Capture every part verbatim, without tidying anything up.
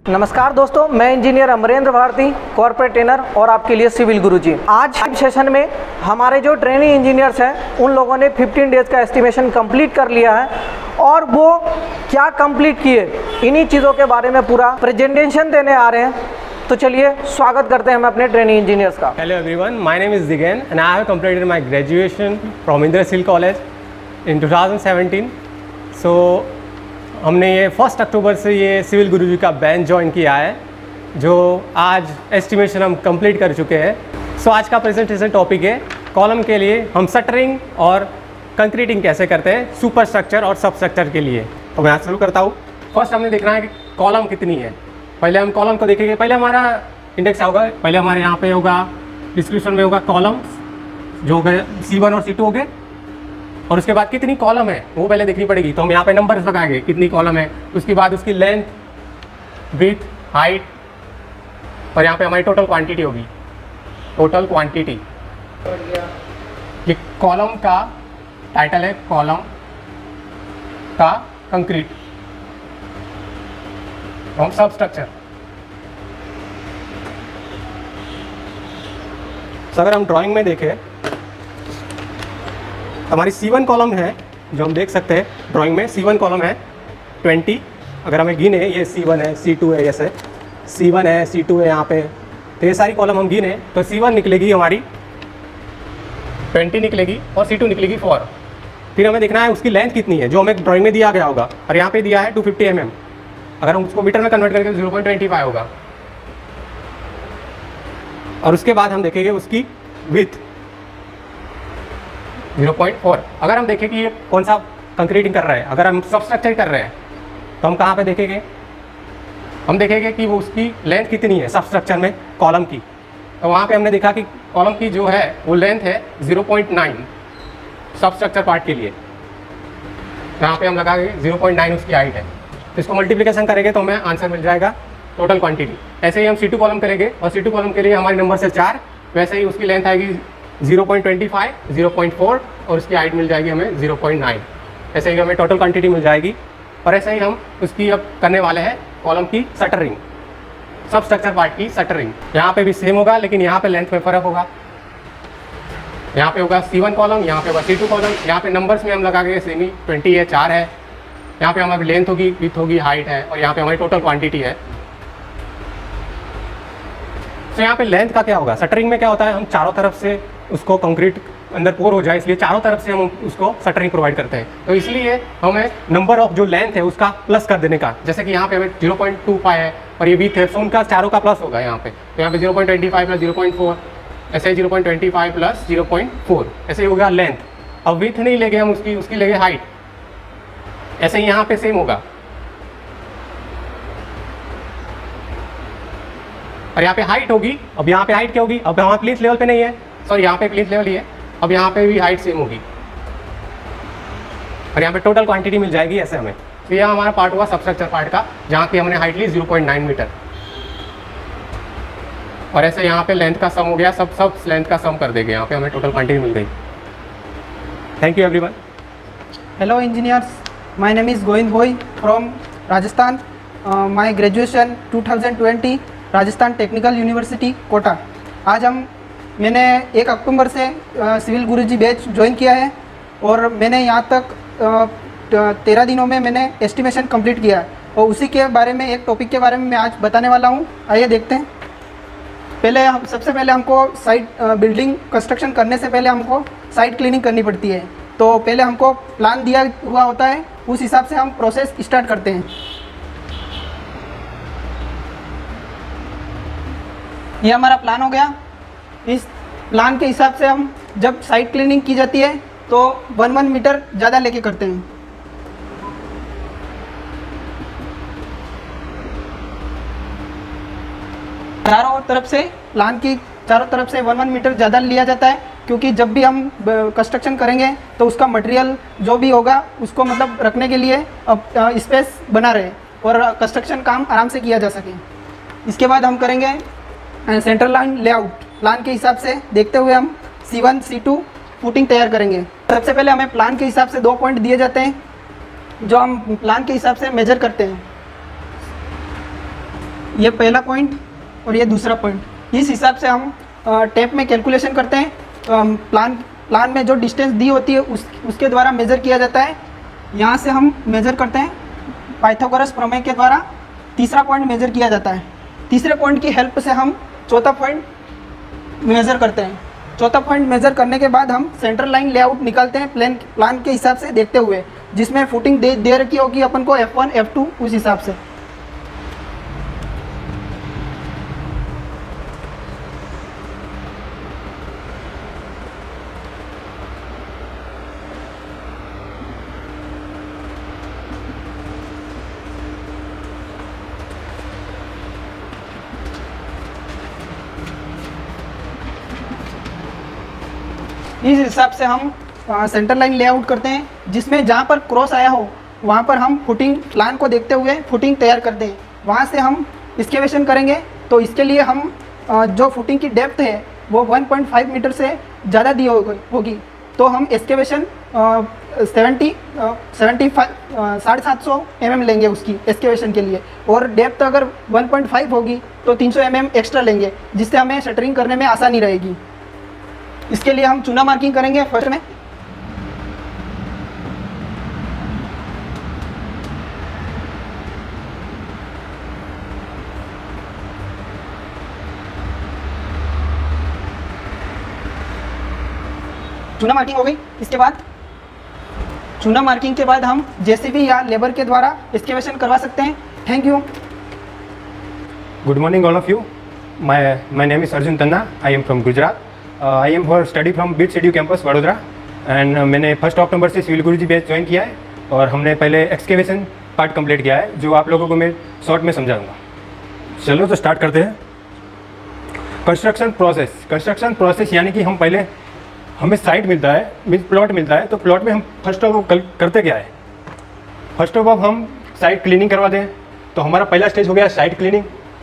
नमस्कार दोस्तों, मैं engineer Amrendra Bharti, corporate trainer और आपके लिए सिविल गुरुजी। आज सेशन में हमारे जो ट्रेनिंग इंजीनियर्स हैं उन लोगों ने पंद्रह डेज़ का एस्टिमेशन कंप्लीट कर लिया है और वो क्या कंप्लीट किए इन्हीं चीज़ों के बारे में पूरा प्रेजेंटेशन देने आ रहे हैं। तो चलिए स्वागत करते हैं हम अपने ट्रेनिंग इंजीनियर्स का। Hello everyone, my name is Digen and I have completed my graduation from Indira सिल college in two thousand seventeen. So हमने ये फर्स्ट अक्टूबर से ये सिविल गुरुजी का बैच ज्वाइन किया है, जो आज एस्टिमेशन हम कंप्लीट कर चुके हैं। सो so, आज का प्रेजेंटेशन टॉपिक है कॉलम के लिए हम शटरिंग और कंक्रीटिंग कैसे करते हैं सुपर स्ट्रक्चर और सब स्ट्रक्चर के लिए। तो मैं आज शुरू करता हूँ। फर्स्ट हमने देखना है कि कॉलम कितनी है। पहले हम कॉलम को देखेंगे। पहले हमारा इंडेक्स होगा, पहले हमारे यहाँ पे होगा डिस्क्रिप्शन में होगा कॉलम जो हो गए सी वन और सी टू हो गए, और उसके बाद कितनी कॉलम है वो पहले देखनी पड़ेगी। तो हम यहाँ पे नंबर्स लगाएंगे कितनी कॉलम है, उसके बाद उसकी लेंथ, विड्थ, हाइट, और यहाँ पे हमारी टोटल क्वांटिटी होगी। टोटल क्वांटिटी ये कॉलम का टाइटल है, कॉलम का कंक्रीट फ्रॉम सब स्ट्रक्चर। अगर हम ड्राइंग में देखें, हमारी सी वन कॉलम है जो हम देख सकते हैं ड्राइंग में। सी वन कॉलम है ट्वेंटी। अगर हमें गिने, ये सी वन है, सी टू है, जैसे सी वन है, सी टू है यहाँ पे, तो ये सारी कॉलम हम गिने तो सी वन निकलेगी हमारी ट्वेंटी निकलेगी और सी टू निकलेगी फोर। फिर हमें देखना है उसकी लेंथ कितनी है जो हमें ड्राइंग में दिया गया होगा, और यहाँ पे दिया है टू फिफ्टी एम एम। अगर हम उसको मीटर में कन्वर्ट करके जीरो पॉइंट ट्वेंटी फाइव होगा। और उसके बाद हम देखेंगे उसकी विथ जीरो पॉइंट फोर। अगर हम देखें कि ये कौन सा कंक्रीटिंग कर रहा है, अगर हम सब स्ट्रक्चर कर रहे हैं तो हम कहाँ पे देखेंगे, हम देखेंगे कि वो उसकी लेंथ कितनी है सब स्ट्रक्चर में कॉलम की। तो वहाँ पे हमने देखा कि कॉलम की जो है वो लेंथ है zero point nine sub structure part के लिए। यहाँ पे हम लगाएंगे जीरो पॉइंट नाइन उसकी हाइट है। तो इसको मल्टीप्लिकेशन करेंगे तो हमें आंसर मिल जाएगा टोटल क्वांटिटी। ऐसे ही हम सी टू कॉलम करेंगे और सी टू कॉलम के लिए हमारे नंबर से चार, वैसे ही उसकी लेंथ आएगी zero point twenty five, zero point four और उसकी हाइट मिल जाएगी हमें जीरो पॉइंट नाइन। ऐसे ही हमें टोटल क्वांटिटी मिल जाएगी। और ऐसे ही हम उसकी अब करने वाले हैं कॉलम की शटरिंग, सब स्ट्रक्चर पार्ट की शटरिंग। यहाँ पे भी सेम होगा लेकिन यहाँ पे लेंथ में फ़र्क होगा। यहाँ पे होगा सी वन कॉलम, यहाँ पे होगा सी टू कॉलम। यहाँ पे नंबर्स में हम लगा के सेमी ट्वेंटी है, चार है। यहाँ पे हमारी लेंथ होगी, विड्थ होगी, हाइट है, और यहाँ पे हमारी टोटल क्वांटिटी है। तो यहाँ पे लेंथ का क्या होगा, शटरिंग में क्या होता है, हम चारों तरफ से उसको कंक्रीट अंदर पोर हो जाए इसलिए चारों तरफ से हम उसको शटरिंग प्रोवाइड करते हैं। तो इसलिए हमें नंबर ऑफ जो लेंथ है उसका प्लस कर देने का। जैसे कि यहाँ पे हमें जीरो पॉइंट टू फाइव है और ये विड्थ है, तो उनका चारों का प्लस होगा यहाँ पे। तो यहाँ पे zero point twenty five plus zero point four, ऐसे ही zero point twenty five plus zero point four, ऐसे ही होगा लेंथ। अब विड्थ नहीं लेंगे हम उसकी, उसकी लेंगे हाइट। ऐसे ही यहाँ पे सेम होगा। और यहाँ पे हाइट होगी। अब यहाँ पे हाइट क्या होगी, अब यहाँ प्लीज लेवल पे नहीं है, सॉरी यहाँ पे प्लीज लेवल ही है। अब यहाँ पे भी हाइट सेम होगी और यहाँ पे टोटल क्वांटिटी मिल जाएगी ऐसे हमें। तो यह हमारा पार्ट हुआ सब स्ट्रक्चर पार्ट का, जहाँ की हमने हाइट ली जीरो पॉइंट नाइन मीटर। और ऐसे यहाँ पे लेंथ का सम हो गया, सब सब लेंथ का सम कर देंगे। यहाँ पे हमें टोटल क्वांटिटी मिल गई। Thank you everyone. Hello engineers, my name is Govind Bhoi from Rajasthan. My graduation two thousand twenty Rajasthan technical university Kota. आज हम मैंने एक अक्टूबर से सिविल गुरुजी बैच ज्वाइन किया है और मैंने यहाँ तक तेरह दिनों में मैंने एस्टिमेशन कंप्लीट किया है, और उसी के बारे में एक टॉपिक के बारे में मैं आज बताने वाला हूँ। आइए देखते हैं। पहले हम सबसे पहले हमको साइट बिल्डिंग कंस्ट्रक्शन करने से पहले हमको साइट क्लीनिंग करनी पड़ती है। तो पहले हमको प्लान दिया हुआ होता है, उस हिसाब से हम प्रोसेस स्टार्ट करते हैं। ये हमारा प्लान हो गया। इस प्लान के हिसाब से हम जब साइट क्लीनिंग की जाती है तो वन वन मीटर ज़्यादा लेके करते हैं। चारों तरफ से प्लान की चारों तरफ से वन वन मीटर ज़्यादा लिया जाता है, क्योंकि जब भी हम कंस्ट्रक्शन करेंगे तो उसका मटेरियल जो भी होगा उसको मतलब रखने के लिए स्पेस बना रहे और कंस्ट्रक्शन काम आराम से किया जा सके। इसके बाद हम करेंगे सेंटर लाइन लेआउट। प्लान के हिसाब से देखते हुए हम C one C two footing तैयार करेंगे। सबसे पहले हमें प्लान के हिसाब से दो पॉइंट दिए जाते हैं जो हम प्लान के हिसाब से मेजर करते हैं। ये पहला पॉइंट और ये दूसरा पॉइंट। इस हिसाब से हम टेप में कैलकुलेशन करते हैं। प्लान प्लान में जो डिस्टेंस दी होती है उस उसके द्वारा मेज़र किया जाता है। यहाँ से हम मेज़र करते हैं पाइथागोरस प्रमेय के द्वारा। तीसरा पॉइंट मेज़र किया जाता है। तीसरे पॉइंट की हेल्प से हम चौथा पॉइंट मेज़र करते हैं। चौथा पॉइंट मेज़र करने के बाद हम सेंटर लाइन लेआउट निकालते हैं प्लान प्लान के हिसाब से देखते हुए, जिसमें फुटिंग दे दे रखी होगी अपन को एफ वन एफ टू उस हिसाब से। इस हिसाब से हम सेंटर लाइन लेआउट करते हैं, जिसमें जहाँ पर क्रॉस आया हो वहाँ पर हम फुटिंग प्लान को देखते हुए फुटिंग तैयार करते हैं। वहाँ से हम एक्सकेवेशन करेंगे, तो इसके लिए हम आ, जो फुटिंग की डेप्थ है वो वन पॉइंट फाइव मीटर से ज़्यादा दी होगी, तो हम एक्सकेवेशन सेवेंटी सेवेंटी फाइव साढ़े सात सौ एम एम लेंगे उसकी एक्सकेवेशन के लिए, और डेप्थ अगर वन पॉइंट फाइव होगी तो तीन सौ एम एम एक्स्ट्रा लेंगे, जिससे हमें शटरिंग करने में आसानी रहेगी। इसके लिए हम चूना मार्किंग करेंगे फर्स्ट में। चूना मार्किंग हो गई। इसके बाद चूना मार्किंग के बाद हम जेसीबी या लेबर के द्वारा एक्सकेवेशन करवा सकते हैं। Thank you. Good morning all of you. My my name is Arjun Tanna. I am from Gujarat. Uh, I am for study from B I T C E D U campus Vadodara and uh, मैंने first October से civil गुरुजी batch join किया है और हमने पहले excavation part complete किया है, जो आप लोगों को मैं शॉर्ट में समझाऊंगा। चलो तो स्टार्ट करते हैं। कंस्ट्रक्शन प्रोसेस कंस्ट्रक्शन प्रोसेस यानी कि हम पहले हमें साइट मिलता है, मीन प्लॉट मिलता है, तो प्लॉट में हम फर्स्ट ऑफ ऑल करते क्या है, फर्स्ट ऑफ ऑल हम साइट क्लीनिंग करवा दें। तो हमारा पहला स्टेज हो गया साइट क्लीनिंग।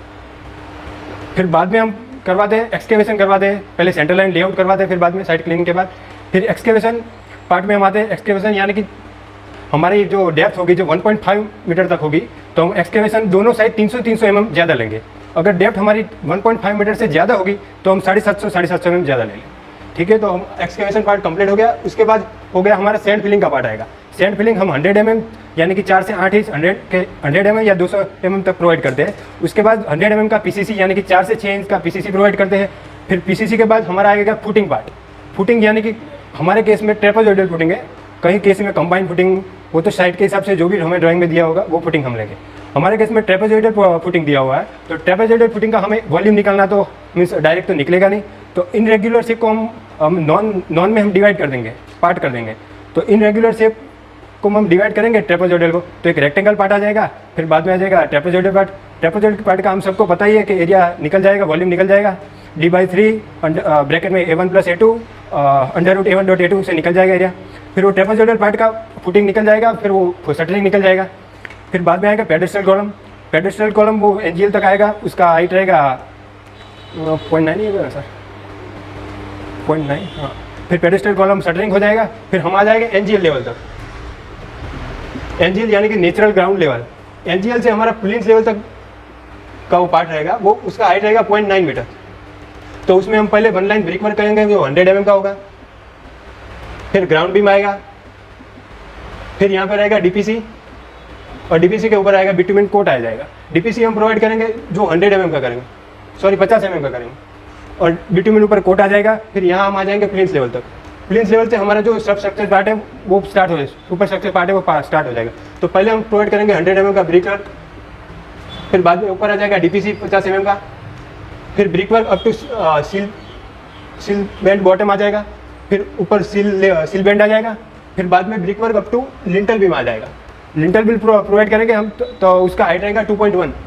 फिर बाद में हम करवा दें एक्सकेवेशन करवा दें, पहले सेंटर लाइन लेआउट करवा दें, फिर बाद में साइट क्लीनिंग के बाद फिर एक्सकेवेशन पार्ट में हम आते हैं। एक्सकेवेशन यानी कि हमारी जो डेप्थ होगी जो वन पॉइंट फाइव मीटर तक होगी, तो हम एक्सकेवेशन दोनों साइड तीन सौ तीन सौ एम एम ज़्यादा लेंगे। अगर डेप्थ हमारी वन पॉइंट फाइव मीटर से ज़्यादा होगी तो हम साढ़े सात सौ साढ़े सात सौ एम एम ज़्यादा ले लें। ठीक है, तो हम एक्सकेवेशन पार्ट कंप्लीट हो गया। उसके बाद हो गया हमारा सैंड फिलिंग का पार्ट आएगा। सैंड फिलिंग हम हंड्रेड एम एम यानी कि चार से आठ इंच हंड्रेड के हंड्रेड एम एम या दो सौ एम एम तक प्रोवाइड करते हैं। उसके बाद हंड्रेड एम एम का पीसीसी यानी कि चार से छः इंच का पीसीसी प्रोवाइड करते हैं। फिर पीसीसी के बाद हमारा आएगा फुटिंग पार्ट। फुटिंग यानी कि हमारे केस में ट्रेपेजोइडल फुटिंग है, कहीं केस में कंबाइंड फुटिंग, वो तो साइट के हिसाब से जो भी हमें ड्राइंग में दिया होगा वो फुटिंग हम लेंगे। हमारे केस में ट्रेपेजोइडल फुटिंग दिया हुआ है, तो ट्रेपेजोइडल फुटिंग का हमें वॉल्यूम निकालना तो मीन्स डायरेक्ट तो निकलेगा नहीं, तो इनरेगुलर शेप को हम हम नॉन नॉन में हम डिवाइड कर देंगे, पार्ट कर देंगे। तो इनरेगुलर शेप को हम डिवाइड करेंगे ट्रेपेजोइडल को, तो एक रेक्टेंगल पार्ट आ जाएगा। फिर बाद में आ जाएगा ट्रेपेजोइडल पार्ट। ट्रेपेजोइडल पार्ट का हम सबको पता ही है कि एरिया निकल जाएगा, वॉल्यूम निकल जाएगा, डी बाई थ्री ब्रैकेट में A one plus A two under root A one dot A two से निकल जाएगा एरिया। फिर वो ट्रेपेजोइडल पार्ट का फुटिंग निकल जाएगा, फिर वो शटरिंग निकल जाएगा। फिर बाद में आएगा पेडेस्टल कॉलम। पेडेस्टल कॉलम वो एनजीएल तक आएगा, उसका हाइट रहेगा पॉइंट नाइन ही है सर, पॉइंट नाइन। हाँ, फिर पेडेस्टल कॉलम शटरिंग हो जाएगा। फिर हम आ जाएंगे एनजीएल लेवल तक। एनजीएल यानी कि नेचुरल ग्राउंड लेवल। एनजीएल से हमारा प्लिंथ लेवल तक का वो पार्ट रहेगा, वो उसका हाइट रहेगा पॉइंट नाइन मीटर। तो उसमें हम पहले वन लाइन ब्रिक वर्क करेंगे जो हंड्रेड एम एम का होगा। फिर ग्राउंड बीम आएगा। फिर यहाँ पर रहेगा डीपीसी, और डीपीसी के ऊपर आएगा बिटुमेन कोट आ जाएगा। डीपीसी हम प्रोवाइड करेंगे जो हंड्रेड एम एम का करेंगे, सॉरी पचास एम एम का करेंगे, और बिटुमेन ऊपर कोट आ जाएगा। फिर यहाँ हम आ जाएंगे प्लिंथ लेवल तक। प्लिंथ लेवल से हमारा जो सब स्ट्रक्चर पार्ट है वो स्टार्ट हो जाएगा, सुपर स्ट्रक्चर पार्ट है वो स्टार्ट हो जाएगा। तो पहले हम प्रोवाइड करेंगे हंड्रेड एम एम का ब्रिक वर्क, फिर बाद में ऊपर आ जाएगा डीपीसी पचास एम एम का, फिर brick work up to sill sill band bottom आ जाएगा, फिर ऊपर सील सील बैंड आ जाएगा, फिर बाद में brick work up to lintel beam आ जाएगा। लिंटल बीम प्रोवाइड करेंगे हम, तो, तो उसका हाइट रहेगा टू पॉइंट वन।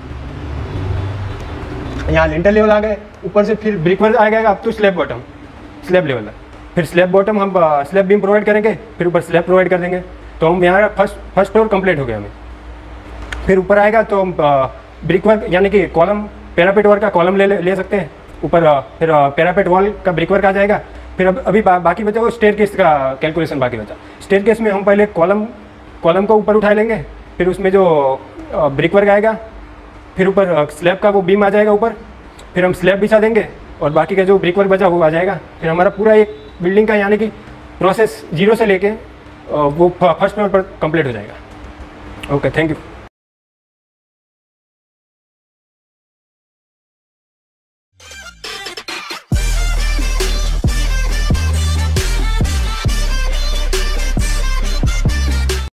यहाँ लिंटल लेवल आ गए, ऊपर से फिर ब्रिक वर्क आ जाएगा up to slab bottom, slab level. फिर स्लैब बॉटम हम स्लैब बीम प्रोवाइड करेंगे, फिर ऊपर स्लैब प्रोवाइड कर देंगे। तो हम यहाँ फर्स्ट फर्स्ट फ्लोर कंप्लीट हो गया हमें। फिर ऊपर आएगा तो हम ब्रिक वर्क यानी कि कॉलम पैरापेट वर्क का कॉलम ले ले सकते हैं ऊपर। फिर पैरापेट वॉल का ब्रिक वर्क आ जाएगा। फिर अब अभी बा, बाकी बचा वो स्टेयर केस का कैलकुलेशन बाकी बचा। स्टेयर केस में हम पहले कॉलम कॉलम को ऊपर उठा लेंगे, फिर उसमें जो ब्रिक वर्क आएगा फिर ऊपर स्लैब का वो बीम आ जाएगा ऊपर, फिर हम स्लैब बिछा देंगे और बाकी का जो ब्रिक वर्क बचा वो आ जाएगा। फिर हमारा पूरा एक बिल्डिंग का यानी कि प्रोसेस जीरो से लेके वो फर्स्ट फ्लोर पर कंप्लीट हो जाएगा। Okay, thank you.